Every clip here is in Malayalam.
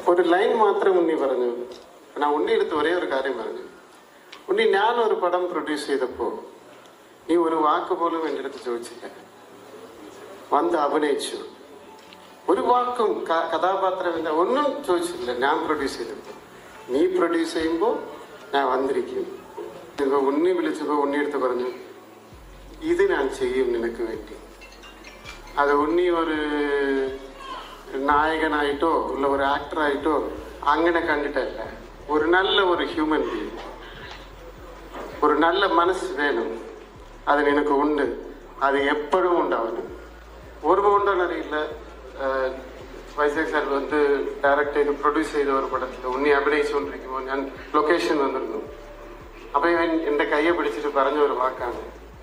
ഒരു ലൈൻ മാത്രം ഉണ്ണി പറഞ്ഞു. ഞാൻ ഉണ്ണിയെടുത്ത് ഒരേ ഒരു കാര്യം പറഞ്ഞു. ഉണ്ണി, ഞാനൊരു പടം പ്രൊഡ്യൂസ് ചെയ്തപ്പോൾ നീ ഒരു വാക്ക് പോലും എൻ്റെ അടുത്ത് ചോദിച്ചില്ല. വന്ന് അഭിനയിച്ചു. ഒരു വാക്കും കഥാപാത്രമില്ല, ഒന്നും ചോദിച്ചില്ല. ഞാൻ പ്രൊഡ്യൂസ് ചെയ്തപ്പോൾ, നീ പ്രൊഡ്യൂസ് ചെയ്യുമ്പോൾ ഞാൻ വന്നിരിക്കും. ഉണ്ണി വിളിച്ചപ്പോൾ ഉണ്ണിയെടുത്ത് പറഞ്ഞു, ഇത് ഞാൻ ചെയ്യും നിനക്ക് വേണ്ടി. അത് ഉണ്ണി ഒരു നായകനായിട്ടോ ഉള്ള ഒരു ആക്ടറായിട്ടോ അങ്ങനെ കണ്ടിട്ടല്ല. ഒരു ഹ്യൂമൻ ബീങ്, ഒരു നല്ല മനസ്സ് വേണം. അത് നിനക്ക് ഉണ്ട്. അത് എപ്പോഴും ഉണ്ടാവണം. ഓർമ്മ ഉണ്ടോന്നറിയില്ല, വൈജാഗ് സാർ വന്ന് ഡയറക്റ്റ് ചെയ്ത് പ്രൊഡ്യൂസ് ചെയ്ത ഒരു പടത്തിൽ ഉണ്ണി അഭിനയിച്ചുകൊണ്ടിരിക്കുമ്പോൾ ഞാൻ ലൊക്കേഷൻ വന്നിരുന്നു. അപ്പൊ ഇവൻ എൻ്റെ കയ്യെ പിടിച്ചിട്ട് പറഞ്ഞ ഒരു വാക്കാണ്,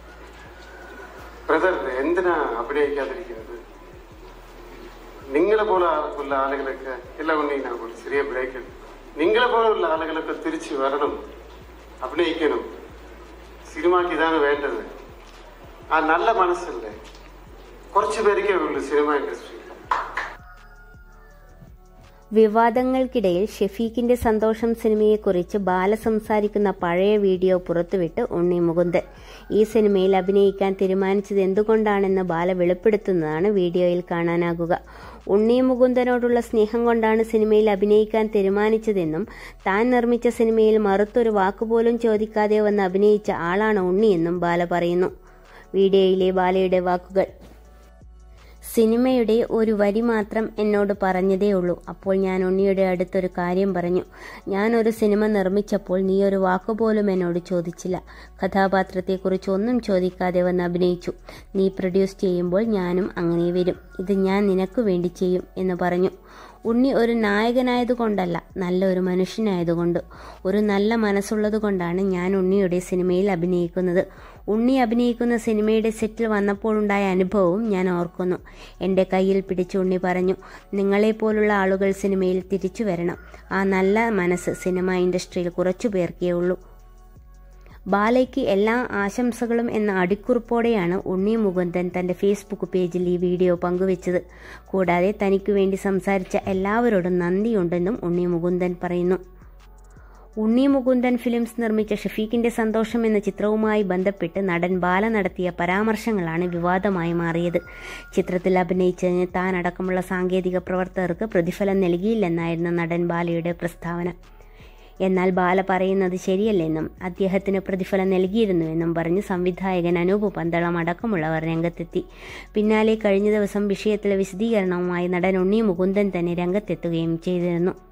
ബ്രദർ എന്തിനാ അഭിനയിക്കാതിരിക്കുന്നത്? നിങ്ങളെ പോലെ ഉള്ള ആളുകളൊക്കെ എല്ലാ ഉണ്ണി ഞാൻ ഒരു ചെറിയ ബ്രേക്ക്, നിങ്ങളെ പോലുള്ള ആളുകളൊക്കെ തിരിച്ചു വരണം, അഭിനയിക്കണം. സിനിമയ്ക്ക് ഇതാണ് വേണ്ടത്. ആ നല്ല മനസ്സല്ലേ കുറച്ചു പേർക്കേ ഉള്ളൂ സിനിമ ഇൻഡസ്ട്രി. വിവാദങ്ങൾക്കിടയിൽ ഷെഫീഖിന്റെ സന്തോഷം സിനിമയെക്കുറിച്ച് ബാല സംസാരിക്കുന്ന പഴയ വീഡിയോ പുറത്തുവിട്ട് ഉണ്ണി മുകുന്ദൻ. ഈ സിനിമയിൽ അഭിനയിക്കാൻ തീരുമാനിച്ചത് എന്തുകൊണ്ടാണെന്ന് ബാല വെളിപ്പെടുത്തുന്നതാണ് വീഡിയോയിൽ കാണാനാകുക. ഉണ്ണി മുകുന്ദനോടുള്ള സ്നേഹം കൊണ്ടാണ് സിനിമയിൽ അഭിനയിക്കാൻ തീരുമാനിച്ചതെന്നും താൻ നിർമ്മിച്ച സിനിമയിൽ മറുത്തൊരു വാക്കുപോലും ചോദിക്കാതെ വന്ന് അഭിനയിച്ച ആളാണ് ഉണ്ണിയെന്നും ബാല പറയുന്നു. വീഡിയോയിലെ ബാലയുടെ വാക്കുകൾ: സിനിമയുടെ ഒരു വരി മാത്രം എന്നോട് പറഞ്ഞതേ ഉള്ളൂ. അപ്പോൾ ഞാൻ ഉണ്ണിയുടെ അടുത്തൊരു കാര്യം പറഞ്ഞു. ഞാനൊരു സിനിമ നിർമ്മിച്ചപ്പോൾ നീ ഒരു വാക്കുപോലും എന്നോട് ചോദിച്ചില്ല. കഥാപാത്രത്തെക്കുറിച്ച് ഒന്നും ചോദിക്കാതെ വന്ന് അഭിനയിച്ചു. നീ പ്രൊഡ്യൂസ് ചെയ്യുമ്പോൾ ഞാനും അങ്ങനെ വരും. ഇത് ഞാൻ നിനക്ക് വേണ്ടി ചെയ്യും എന്ന് പറഞ്ഞു. ഉണ്ണി ഒരു നായകനായതുകൊണ്ടല്ല, നല്ലൊരു മനുഷ്യനായതുകൊണ്ട്, ഒരു നല്ല മനസ്സുള്ളതുകൊണ്ടാണ് ഞാൻ ഉണ്ണിയുടെ സിനിമയിൽ അഭിനയിക്കുന്നത്. ഉണ്ണി അഭിനയിക്കുന്ന സിനിമയുടെ സെറ്റിൽ വന്നപ്പോഴുണ്ടായ അനുഭവവും ഞാൻ ഓർക്കുന്നു. എൻ്റെ കയ്യിൽ പിടിച്ച് ഉണ്ണി പറഞ്ഞു, നിങ്ങളെപ്പോലുള്ള ആളുകൾ സിനിമയിൽ തിരിച്ചു വരണം. ആ നല്ല മനസ്സ് സിനിമ ഇൻഡസ്ട്രിയിൽ കുറച്ചു പേർക്കേ ഉള്ളൂ. ബാലയ്ക്ക് എല്ലാ ആശംസകളും എന്ന അടിക്കുറിപ്പോടെയാണ് ഉണ്ണി മുകുന്ദൻ തന്റെ ഫേസ്ബുക്ക് പേജിൽ ഈ വീഡിയോ പങ്കുവച്ചത്. കൂടാതെ തനിക്കു വേണ്ടി സംസാരിച്ച എല്ലാവരോടും നന്ദിയുണ്ടെന്നും ഉണ്ണി മുകുന്ദൻ പറയുന്നു. ഉണ്ണി മുകുന്ദൻ ഫിലിംസ് നിർമ്മിച്ച ഷെഫീഖിന്റെ സന്തോഷം എന്ന ചിത്രവുമായി ബന്ധപ്പെട്ട് നടൻ ബാല നടത്തിയ പരാമർശങ്ങളാണ് വിവാദമായി മാറിയത്. ചിത്രത്തിൽ അഭിനയിച്ചതിന് താൻ അടക്കമുള്ള സാങ്കേതിക പ്രവർത്തകർക്ക് പ്രതിഫലം നൽകിയില്ലെന്നായിരുന്നു നടൻ ബാലയുടെ പ്രസ്താവന. എന്നാൽ ബാല പറയുന്നത് ശരിയല്ലെന്നും അദ്ദേഹത്തിന് പ്രതിഫലം നൽകിയിരുന്നുവെന്നും പറഞ്ഞ് സംവിധായകൻ അനൂപ് പന്തളം അടക്കമുള്ളവർ രംഗത്തെത്തി. പിന്നാലെ കഴിഞ്ഞ ദിവസം വിഷയത്തിലെ വിശദീകരണവുമായി നടൻ ഉണ്ണി മുകുന്ദൻ തന്നെ രംഗത്തെത്തുകയും ചെയ്തിരുന്നു.